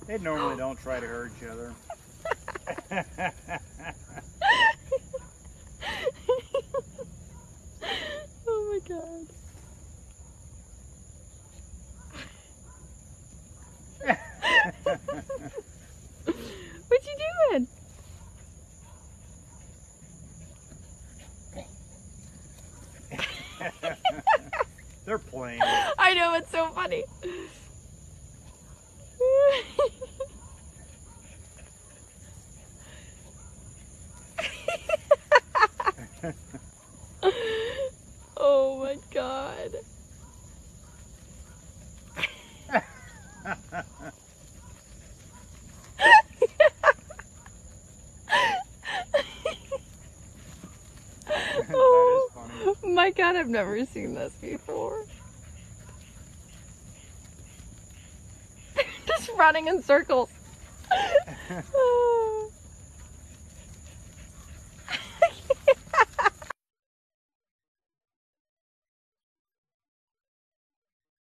They normally don't try to hurt each other. Oh my god. What you doing? They're playing. I know, it's so funny. Oh my god. That is funny. My god, I've never seen this before. Just running in circles.